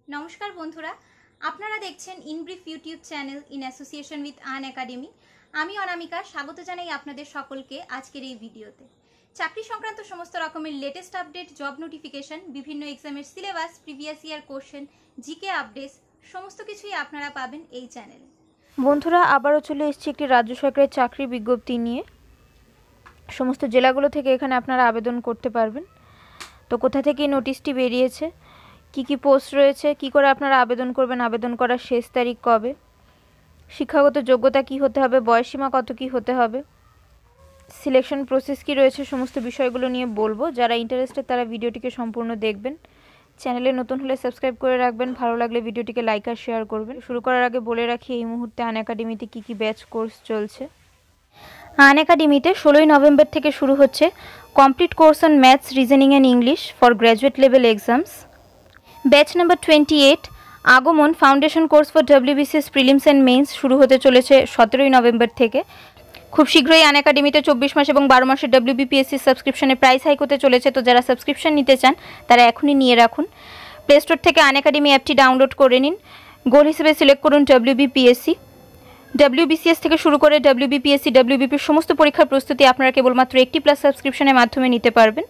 নমস্কার বন্ধুরা, আপনারা দেখছেন InBrief YouTube channel in association with Unacademy. আমি অনামিকা স্বাগত জানাই আপনাদের সকলকে আজকের এই ভিডিওতে। চাকরি সংক্রান্ত সমস্ত রকমের লেটেস্ট আপডেট, জব নোটিফিকেশন, বিভিন্ন এক্সামের syllabus, previous year question, GK updates সমস্ত কিছুই আপনারা পাবেন এই চ্যানেলে। বন্ধুরা, আবারও চলে এসেছি একটি রাজ্য সরকারের চাকরি বিজ্ঞপ্তি নিয়ে। সমস্ত জেলাগুলো থেকে এখানে আপনারা আবেদন করতে পারবেন। তো কোথা থেকে এই নোটিশটি বেরিয়েছে, কি কি পোস্ট রয়েছে, কি করে আপনারা আবেদন করবেন, আবেদন করার শেষ তারিখ কবে, শিক্ষাগত যোগ্যতা কি হতে হবে, বয়সসীমা কত কি হতে হবে, সিলেকশন প্রসেস কি রয়েছে, সমস্ত বিষয়গুলো নিয়ে বলবো। যারা ইন্টারেস্টেড তারা ভিডিওটিকে সম্পূর্ণ দেখবেন। চ্যানেলে নতুন হলে সাবস্ক্রাইব করে রাখবেন, ভালো লাগলে ভিডিওটিকে লাইক আর শেয়ার করবেন। শুরু করার আগে বলে রাখি এই মুহূর্তে আন একাডেমিতে কী কী ব্যাচ কোর্স চলছে। আন একাডেমিতে 16ই নভেম্বর থেকে শুরু হচ্ছে complete course on maths, reasoning and English for graduate level exams. Batch number 28 আগমন foundation course for WBCS prelims and mains শুরু হতে চলেছে 17ই নভেম্বর থেকে। খুব শীঘ্রই আন একাডেমিতে 24 মাস এবং 12 মাসের WBPSC সাবস্ক্রিপশনের প্রাইস হাইক হতে চলেছে। তো যারা সাবস্ক্রিপশন নিতে চান তারা এখনই নিয়ে রাখুন। প্লে স্টোর থেকে আন একাডেমি অ্যাপটি ডাউনলোড করে নিন। গোল হিসেবে সিলেক্ট করুন WBPSC। WBCS থেকে শুরু করে WBPSC, WBPর সমস্ত পরীক্ষার প্রস্তুতি আপনারা কেবলমাত্র 80+ সাবস্ক্রিপশনের মাধ্যমে নিতে পারবেন।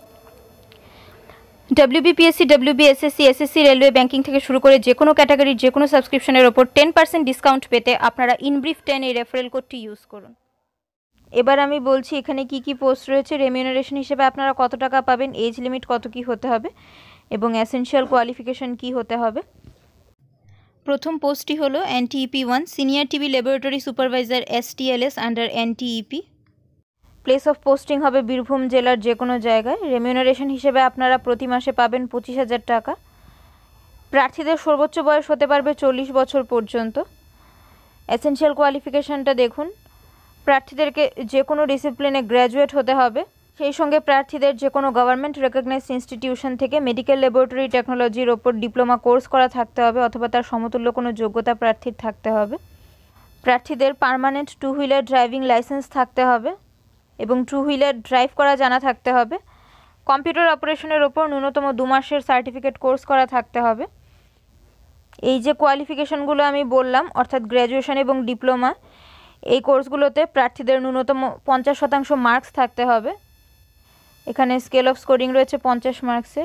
WBPSC, WBSSC, SSC, railway, banking থেকে শুরু করে যে কোনো ক্যাটাগরির যে কোনো সাবস্ক্রিপশনের ওপর 10% ডিসকাউন্ট পেতে আপনারা inBrief 10 এই রেফারেল কোডটি ইউজ করুন। এবার আমি বলছি এখানে কি কি পোস্ট রয়েছে, রেমিউনারেশন হিসেবে আপনারা কত টাকা পাবেন, এজ লিমিট কত কি হতে হবে এবং এসেনশিয়াল কোয়ালিফিকেশন কি হতে হবে। প্রথম পোস্টটি হলো NTEP 1 senior TV laboratory supervisor STLS under NTEP। Place of posting হবে বীরভূম জেলার যে কোনো জায়গায়। রেমিউনারেশন হিসেবে আপনারা প্রতি মাসে পাবেন 25,000 টাকা। প্রার্থীদের সর্বোচ্চ বয়স হতে পারবে 40 বছর পর্যন্ত। এসেনশিয়াল কোয়ালিফিকেশনটা দেখুন, প্রার্থীদেরকে যে কোনো ডিসিপ্লিনে গ্র্যাজুয়েট হতে হবে। সেই সঙ্গে প্রার্থীদের যে কোনো গভর্নমেন্ট রেকগনাইজড ইনস্টিটিউশন থেকে মেডিকেল ল্যাবরেটরি টেকনোলজির ওপর ডিপ্লোমা কোর্স করা থাকতে হবে অথবা তার সমতুল্য কোনো যোগ্যতা প্রার্থীর থাকতে হবে। প্রার্থীদের পার্মানেন্ট 2 হুইলার ড্রাইভিং লাইসেন্স থাকতে হবে এবং 2 হুইলার ড্রাইভ করা জানা থাকতে হবে। কম্পিউটার অপারেশনের ওপর ন্যূনতম 2 মাসের সার্টিফিকেট কোর্স করা থাকতে হবে। এই যে কোয়ালিফিকেশনগুলো আমি বললাম, অর্থাৎ গ্র্যাজুয়েশন এবং ডিপ্লোমা, এই কোর্সগুলোতে প্রার্থীদের ন্যূনতম 50% মার্কস থাকতে হবে। এখানে স্কেল অফ স্কোরিং রয়েছে 50 মার্কসের।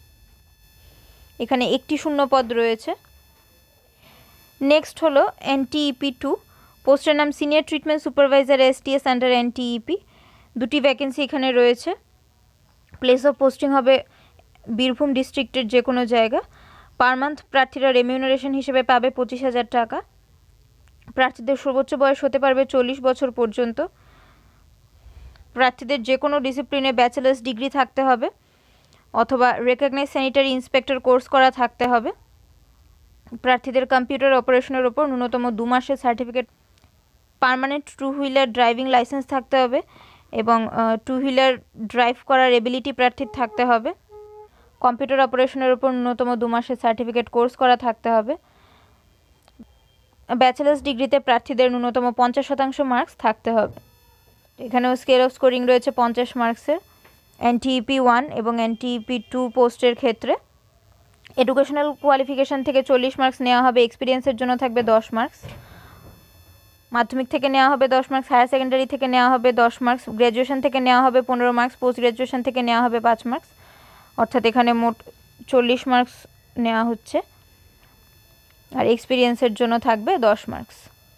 এখানে একটি শূন্যপদ রয়েছে। নেক্সট হলো NTEP 2 পোস্টের নাম senior treatment supervisor STS under NTEP। 2টি ভ্যাকেন্সি এখানে রয়েছে। প্লেস অফ পোস্টিং হবে বীরভূম ডিস্ট্রিক্টের যে কোনো জায়গা। পার মান্থ প্রার্থীরা রেমিউনারেশন হিসেবে পাবে 25,000 টাকা। প্রার্থীদের সর্বোচ্চ বয়স হতে পারবে 40 বছর পর্যন্ত। প্রার্থীদের যে কোনো ডিসিপ্লিনে ব্যাচেলার্স ডিগ্রি থাকতে হবে অথবা রেকগনাইজড স্যানিটারি ইন্সপেক্টর কোর্স করা থাকতে হবে। প্রার্থীদের কম্পিউটার অপারেশনের ওপর ন্যূনতম 2 মাসের certificate, permanent 2 wheeler driving licence থাকতে হবে এবং 2 হুইলার ড্রাইভ করার এবিলিটি প্রার্থীর থাকতে হবে। কম্পিউটার অপারেশনের ওপর ন্যূনতম 2 মাসের সার্টিফিকেট কোর্স করা থাকতে হবে। ব্যাচেলার্স ডিগ্রিতে প্রার্থীদের ন্যূনতম 50% মার্কস থাকতে হবে। এখানেও স্কেল অফ স্কোরিং রয়েছে 50 মার্কসের NTEP 1 এবং NTEP 2 পোস্টের ক্ষেত্রে। এডুকেশনাল কোয়ালিফিকেশান থেকে 40 মার্কস নেওয়া হবে। এক্সপিরিয়েন্সের জন্য থাকবে 10 মার্কস। মাধ্যমিক থেকে নেওয়া হবে 10 মার্কস, হায়ার সেকেন্ডারি থেকে নেওয়া হবে 10 মার্কস, গ্র্যাজুয়েশন থেকে নেওয়া হবে 15 মার্কস, পোস্ট গ্র্যাজুয়েশন থেকে নেওয়া হবে 5 মার্কস। অর্থাৎ এখানে মোট 40 মার্কস নেওয়া হচ্ছে আর এক্সপিরিয়েন্সের জন্য থাকবে 10 মার্কস।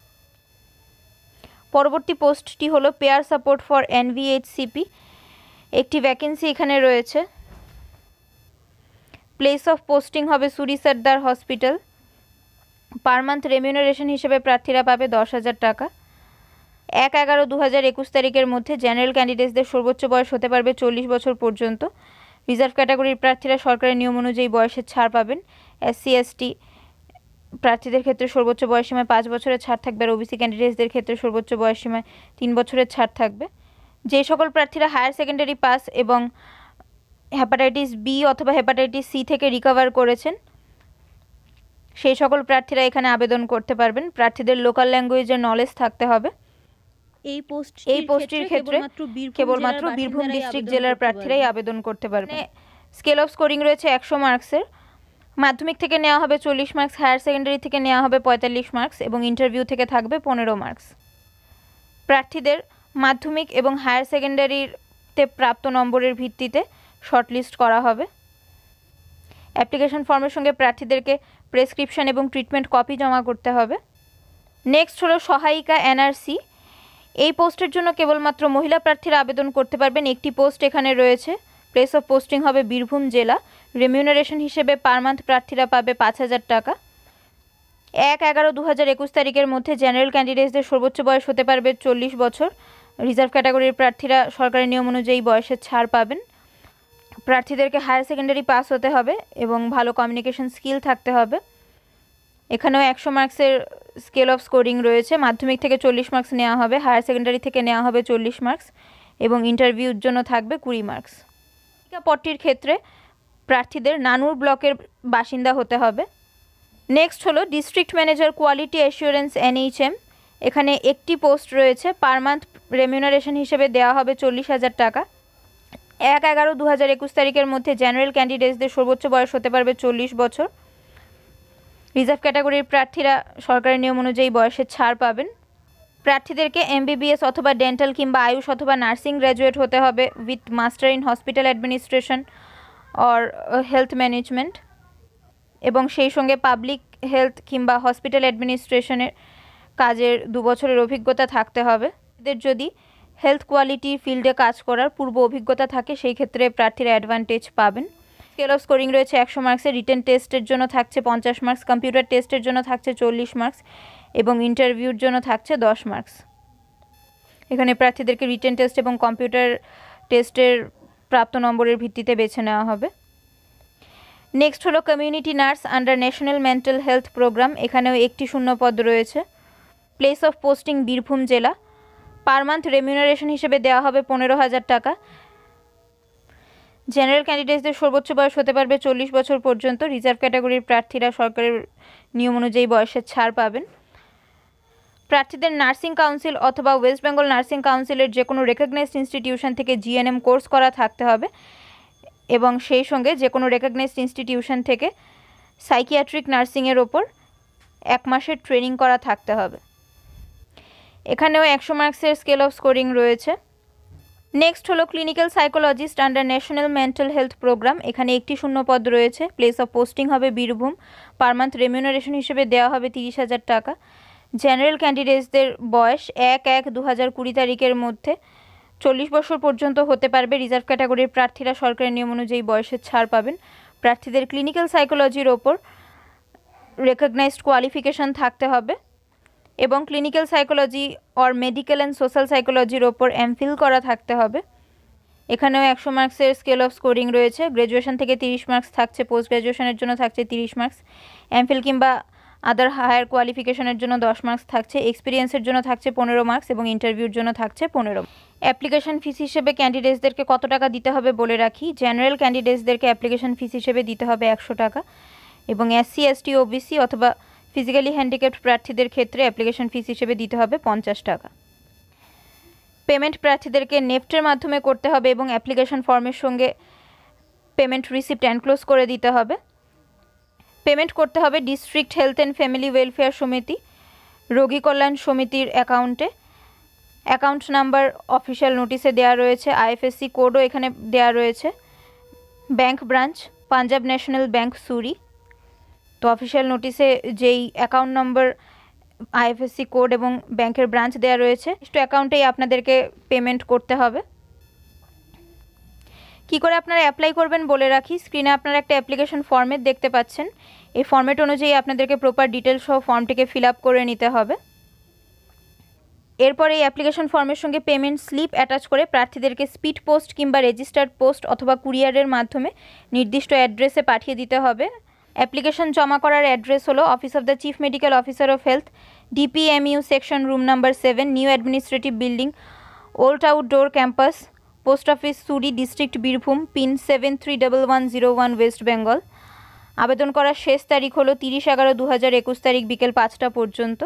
পরবর্তী পোস্টটি হলো পেয়ার সাপোর্ট ফর NVHCP। একটি ভ্যাকেন্সি এখানে রয়েছে। প্লেস অফ পোস্টিং হবে Suri Sadar hospital. Per month remuneration হিসেবে প্রার্থীরা পাবে 10,000 টাকা। 1/11/2021 তারিখের মধ্যে জেনারেল ক্যান্ডিডেটসদের সর্বোচ্চ বয়স হতে পারবে 40 বছর পর্যন্ত। রিজার্ভ ক্যাটাগরির প্রার্থীরা সরকারের নিয়ম অনুযায়ী বয়সের ছাড় পাবেন। SC ST প্রার্থীদের ক্ষেত্রে সর্বোচ্চ বয়সসীমায় 5 বছরের ছাড় থাকবে আর OBC ক্যান্ডিডেটসদের ক্ষেত্রে সর্বোচ্চ বয়সসীমায় 3 বছরের ছাড় থাকবে। যে সকল প্রার্থীরা হায়ার সেকেন্ডারি পাস এবং হেপাটাইটিস B অথবা হেপাটাইটিস C থেকে রিকভার করেছেন সেই সকল প্রার্থীরা এখানে আবেদন করতে পারবেন। প্রার্থীদের লোকাল ল্যাঙ্গুয়েজের নলেজ থাকতে হবে। এই পোস্টটির ক্ষেত্রে কেবলমাত্র বীরভূম ডিস্ট্রিক্ট জেলার প্রার্থীরাই আবেদন করতে পারবেন। স্কেল অফ স্কোরিং রয়েছে 100 মার্কসের। মাধ্যমিক থেকে নেওয়া হবে 40 মার্কস, হায়ার সেকেন্ডারি থেকে নেওয়া হবে 45 মার্কস এবং ইন্টারভিউ থেকে থাকবে 15 মার্কস। প্রার্থীদের মাধ্যমিক এবং হায়ার সেকেন্ডারিতে প্রাপ্ত নম্বরের ভিত্তিতে শর্টলিস্ট করা হবে। অ্যাপ্লিকেশন ফর্মের সঙ্গে প্রার্থীদেরকে প্রেসক্রিপশন এবং ট্রিটমেন্ট কপি জমা করতে হবে। নেক্সট হলো সহায়িকা এনআরসি। এই পোস্টের জন্য কেবলমাত্র মহিলা প্রার্থীরা আবেদন করতে পারবেন। একটি পোস্ট এখানে রয়েছে। প্লেস অফ পোস্টিং হবে বীরভূম জেলা। রেমিউনারেশন হিসেবে পার মান্থ প্রার্থীরা পাবে 5,000 টাকা। 1/11/2021 তারিখের মধ্যে জেনারেল ক্যান্ডিডেটসদের সর্বোচ্চ বয়স হতে পারবে 40 বছর। রিজার্ভ ক্যাটাগরির প্রার্থীরা সরকারি নিয়ম অনুযায়ী বয়সের ছাড় পাবেন। প্রার্থীদেরকে হায়ার সেকেন্ডারি পাস হতে হবে এবং ভালো কমিউনিকেশন স্কিল থাকতে হবে। এখানেও 100 মার্কসের স্কেল অফ স্কোরিং রয়েছে। মাধ্যমিক থেকে 40 মার্কস নেওয়া হবে, হায়ার সেকেন্ডারি থেকে নেওয়া হবে 40 মার্কস এবং ইন্টারভিউর জন্য থাকবে 20 মার্কস। পদটির ক্ষেত্রে প্রার্থীদের নানুর ব্লকের বাসিন্দা হতে হবে। নেক্সট হলো district manager quality assurance NHM। এখানে একটি পোস্ট রয়েছে। পার মান্থ রেমিউনারেশন হিসেবে দেওয়া হবে 40,000 টাকা। 1/11/2021 তারিখের মধ্যে জেনারেল ক্যান্ডিডেটসদের সর্বোচ্চ বয়স হতে পারবে 40 বছর। রিজার্ভ ক্যাটাগরির প্রার্থীরা সরকারি নিয়ম অনুযায়ী বয়সের ছাড় পাবেন। প্রার্থীদেরকে MBBS অথবা ডেন্টাল কিংবা আয়ুষ অথবা নার্সিং গ্র্যাজুয়েট হতে হবে with master in hospital administration or health management এবং সেই সঙ্গে পাবলিক হেলথ কিংবা হসপিটাল অ্যাডমিনিস্ট্রেশনের কাজের 2 বছরের অভিজ্ঞতা থাকতে হবে। এদের যদি হেলথ কোয়ালিটি ফিল্ডে কাজ করার পূর্ব অভিজ্ঞতা থাকে সেই ক্ষেত্রে প্রার্থীরা অ্যাডভান্টেজ পাবেন। স্কেল অফ স্কোরিং রয়েছে 100 মার্কসের। রিটেন টেস্টের জন্য থাকছে 50 মার্কস, কম্পিউটার টেস্টের জন্য থাকছে 40 মার্কস এবং ইন্টারভিউর জন্য থাকছে 10 মার্কস। এখানে প্রার্থীদেরকে রিটেন টেস্ট এবং কম্পিউটার টেস্টের প্রাপ্ত নম্বরের ভিত্তিতে বেছে নেওয়া হবে। নেক্সট হলো community nurse under national mental health programme. এখানেও একটি শূন্য পদ রয়েছে। প্লেস অফ পোস্টিং বীরভূম জেলা। পার মান্থ রেমিউনারেশন হিসেবে দেওয়া হবে 15,000 টাকা। জেনারেল ক্যান্ডিডেটসদের সর্বোচ্চ বয়স হতে পারবে 40 বছর পর্যন্ত। রিজার্ভ ক্যাটাগরির প্রার্থীরা সরকারের নিয়ম অনুযায়ী বয়সের ছাড় পাবেন। প্রার্থীদের নার্সিং কাউন্সিল অথবা ওয়েস্ট বেঙ্গল নার্সিং কাউন্সিলের যে কোনো রেকগনাইজড ইনস্টিটিউশন থেকে GNM কোর্স করা থাকতে হবে এবং সেই সঙ্গে যে কোনো রেকগনাইজড ইনস্টিটিউশন থেকে সাইকিয়াট্রিক নার্সিংয়ের ওপর 1 মাসের ট্রেনিং করা থাকতে হবে। এখানেও 100 মার্কসের স্কেল অফ স্কোরিং রয়েছে। নেক্সট হলো clinical psychologist under national mental health programme. এখানে একটি শূন্য পদ রয়েছে। প্লেস অফ পোস্টিং হবে বীরভূম। পার মান্থ রেমিউনারেশন হিসেবে দেওয়া হবে 30,000 টাকা। জেনারেল ক্যান্ডিডেটসদের বয়স 1/1/2020 তারিখের মধ্যে 40 বছর পর্যন্ত হতে পারবে। রিজার্ভ ক্যাটাগরির প্রার্থীরা সরকারের নিয়ম অনুযায়ী বয়সের ছাড় পাবেন। প্রার্থীদের ক্লিনিক্যাল সাইকোলজির ওপর রেকগনাইজড কোয়ালিফিকেশন থাকতে হবে এবং clinical psychology or medical and social সাইকোলজির ওপর MPhil করা থাকতে হবে। এখানেও 100 মার্কসের স্কেল অফ স্কোরিং রয়েছে। গ্র্যাজুয়েশন থেকে 30 মার্কস থাকছে, পোস্ট গ্র্যাজুয়েশনের জন্য থাকছে 30 মার্কস, MPhil কিংবা আদার হায়ার কোয়ালিফিকেশনের জন্য 10 মার্কস থাকছে, এক্সপিরিয়েন্সের জন্য থাকছে 15 মার্কস এবং ইন্টারভিউর জন্য থাকছে 15। অ্যাপ্লিকেশন ফিস হিসেবে ক্যান্ডিডেটসদেরকে কত টাকা দিতে হবে বলে রাখি। জেনারেল ক্যান্ডিডেটসদেরকে অ্যাপ্লিকেশন ফিস হিসেবে দিতে হবে 100 টাকা এবং SC ST OBC অথবা ফিজিক্যালি হ্যান্ডিক্যাপড প্রার্থীদের ক্ষেত্রে অ্যাপ্লিকেশন ফিস হিসেবে দিতে হবে 50 টাকা। পেমেন্ট প্রার্থীদেরকে নেফটের মাধ্যমে করতে হবে এবং অ্যাপ্লিকেশন ফর্মের সঙ্গে পেমেন্ট রিসিপ্ট এনক্লোজ করে দিতে হবে। পেমেন্ট করতে হবে district health and family welfare সমিতি, রোগী কল্যাণ সমিতির অ্যাকাউন্টে। অ্যাকাউন্ট নাম্বার অফিসিয়াল নোটিশে দেওয়া রয়েছে। IFSC কোডও এখানে দেওয়া রয়েছে। Bank branch Punjab National Bank Suri. তো অফিসিয়াল নোটিশে যেই অ্যাকাউন্ট নম্বর, IFSC কোড এবং ব্যাংকের ব্রাঞ্চ দেওয়া রয়েছে, অ্যাকাউন্টেই আপনাদেরকে পেমেন্ট করতে হবে। কি করে আপনারা অ্যাপ্লাই করবেন বলে রাখি। স্ক্রিনে আপনারা একটা অ্যাপ্লিকেশন ফর্মেট দেখতে পাচ্ছেন। এই ফর্মেট অনুযায়ী আপনাদেরকে প্রপার ডিটেলস সহ ফর্মটিকে ফিল আপ করে নিতে হবে। এরপর এই অ্যাপ্লিকেশন ফর্মের সঙ্গে পেমেন্ট স্লিপ অ্যাটাচ করে প্রার্থীদেরকে স্পিড পোস্ট কিংবা রেজিস্টার্ড পোস্ট অথবা কুরিয়ারের মাধ্যমে নির্দিষ্ট অ্যাড্রেসে পাঠিয়ে দিতে হবে। অ্যাপ্লিকেশন জমা করার অ্যাড্রেস হলো office of the chief medical officer of health, DPMU section room number 7, new administrative building, old outdoor campus, post office Suri, district Birbhum, pin 731101 West Bengal. আবেদন করার শেষ তারিখ হলো 30/11/2021 তারিখ বিকেল 5টা পর্যন্ত।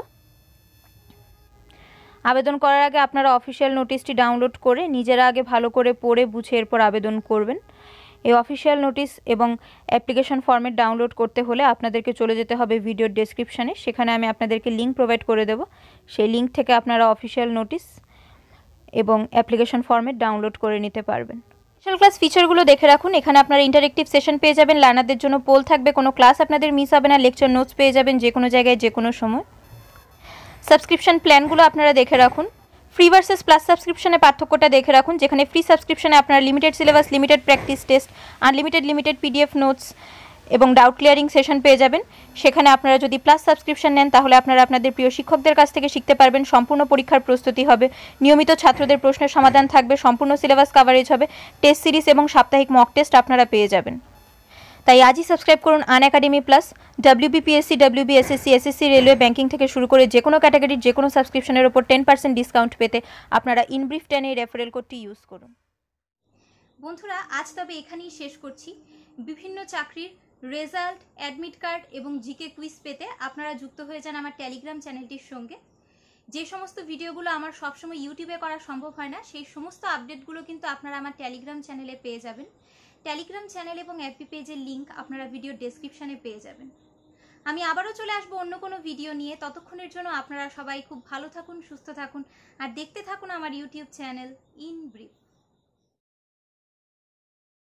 আবেদন করার আগে আপনারা অফিসিয়াল নোটিশটি ডাউনলোড করে নিজেরা আগে ভালো করে পড়ে বুঝে এরপর আবেদন করবেন। এই অফিসিয়াল নোটিশ এবং অ্যাপ্লিকেশন ফর্মেট ডাউনলোড করতে হলে আপনাদেরকে চলে যেতে হবে ভিডিওর ডেসক্রিপশানে, সেখানে আমি আপনাদেরকে লিঙ্ক প্রোভাইড করে দেব। সেই লিঙ্ক থেকে আপনারা অফিসিয়াল নোটিশ এবং অ্যাপ্লিকেশন ফর্মেট ডাউনলোড করে নিতে পারবেন। স্পেশাল ক্লাস ফিচারগুলো দেখে রাখুন। এখানে আপনারা ইন্টারেক্টিভ সেশন পেয়ে যাবেন, লার্নারদের জন্য পোল থাকবে, কোনো ক্লাস আপনাদের মিস হবে না, লেকচার নোটস পেয়ে যাবেন যে কোনো জায়গায় যে কোনো সময়। সাবস্ক্রিপশন প্ল্যানগুলো আপনারা দেখে রাখুন। ফ্রি ভার্সেস প্লাস সাবস্ক্রিপশনের পার্থক্যটা দেখে রাখুন, যেখানে ফ্রি সাবস্ক্রিপশনে আপনারা limited syllabus, limited practice test, unlimited PDF notes এবং ডাউট ক্লিয়ারিং সেশন পেয়ে যাবেন। সেখানে আপনারা যদি প্লাস সাবস্ক্রিপশন নেন তাহলে আপনারা আপনাদের প্রিয় শিক্ষকদের কাছ থেকে শিখতে পারবেন, সম্পূর্ণ পরীক্ষার প্রস্তুতি হবে, নিয়মিত ছাত্রদের প্রশ্নের সমাধান থাকবে, সম্পূর্ণ সিলেবাস কভারেজ হবে, টেস্ট সিরিজ এবং সাপ্তাহিক মক টেস্ট আপনারা পেয়ে যাবেন। তাই আজই সাবস্ক্রাইব করুন Unacademy plus. WBPSC, WBSSC, SSC, railway, banking থেকে শুরু করে যে কোনো ক্যাটাগরির যে কোনো সাবস্ক্রিপশনের ওপর 10% ডিসকাউন্ট পেতে আপনারা inBrief 10 এই রেফারেল কোডটি ইউজ করুন। বন্ধুরা, আজ তবে এখানেই শেষ করছি। বিভিন্ন চাকরির রেজাল্ট, অ্যাডমিট কার্ড এবং জিকে কুইজ পেতে আপনারা যুক্ত হয়ে যান আমার টেলিগ্রাম চ্যানেলটির সঙ্গে। যে সমস্ত ভিডিওগুলো আমার সবসময় ইউটিউবে করা সম্ভব হয় না, সেই সমস্ত আপডেটগুলো কিন্তু আপনারা আমার টেলিগ্রাম চ্যানেলে পেয়ে যাবেন। টেলিগ্রাম চ্যানেল এবং এফবি পেজের লিঙ্ক আপনারা ভিডিও ডেসক্রিপশানে পেয়ে যাবেন। আমি আবারও চলে আসবো অন্য কোনো ভিডিও নিয়ে। ততক্ষণের জন্য আপনারা সবাই খুব ভালো থাকুন, সুস্থ থাকুন আর দেখতে থাকুন আমার ইউটিউব চ্যানেল ইনব্রিফ।